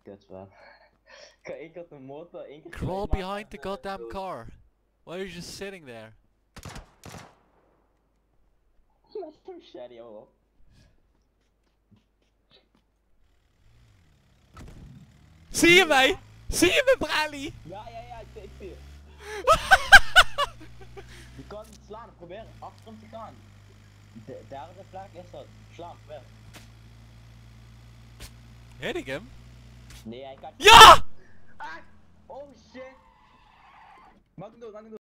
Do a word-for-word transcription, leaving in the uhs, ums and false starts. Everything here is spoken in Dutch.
Kut man. Ik ga één keer op de motor, één keer... Crawl behind the goddamn car. Why are you just sitting there? Met zo'n shady hoor. Zie je mij? Zie je me, Brali? Ja, ja, ja, ik zie, ik zie je. Je kan niet slaan, probeer achter hem te gaan. De derde plek is dat. Slaan, probeer. Hit ik hem? Nee, hij kan... Ja! Ah! Oh shit! Maak hem door, maak hem door.